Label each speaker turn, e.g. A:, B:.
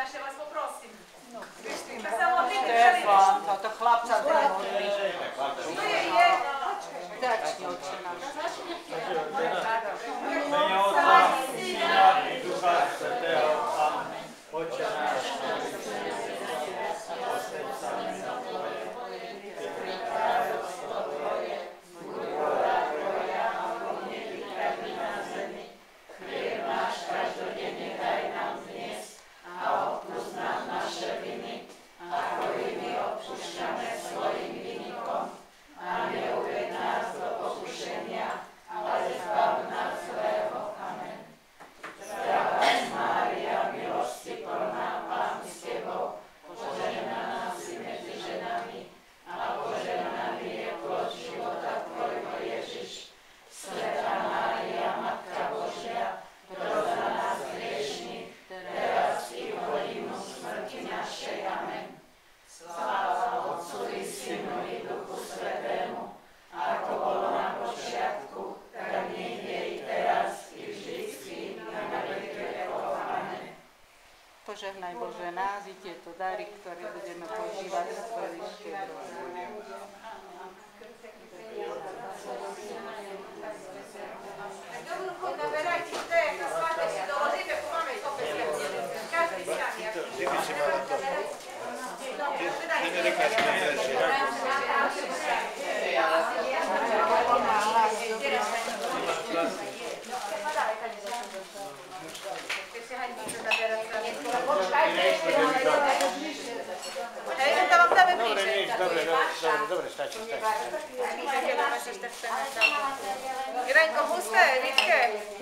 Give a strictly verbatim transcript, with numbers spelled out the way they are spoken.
A: naše vás poprosím.
B: Štefan, táto chlapca nehovorí.
A: To je je.
B: Začni, oče náš.
C: Mene Otca, Syna i Ducha Svätého. Amen. Oče náš,
B: požehnaj Bože nás i tieto dary, ktoré budeme používať v svojej štedrosti.
A: Dobrú chuť, naberajte te, na svátek si doložíme, pomáme to bez každý s nami.
C: Dobre, dobre, dobre, stačí, stačí.
A: Irenko, husté, vidíte?